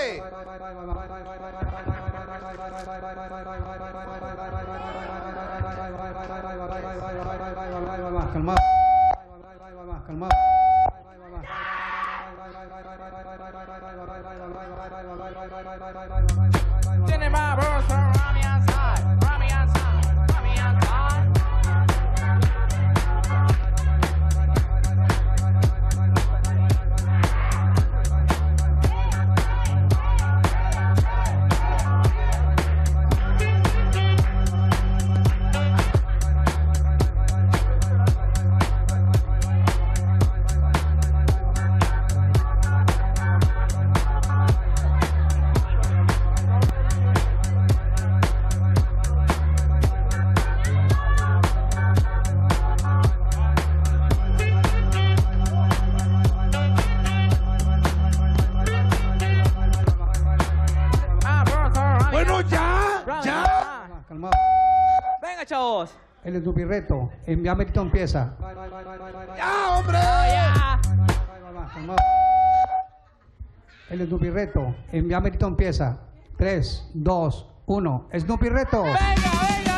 ¡Dale! Calmado. Calmado. Tiene más bros, Rami outside, Rami outside, Rami outside. Bueno, ya. Calmado. Venga, chavos. El Snupirreto. Ya Merito empieza. ¡Ya, hombre! Ya. Calmado. El Snupirreto. Ya Merito empieza. 3, 2, 1. Snupirreto. Venga, venga.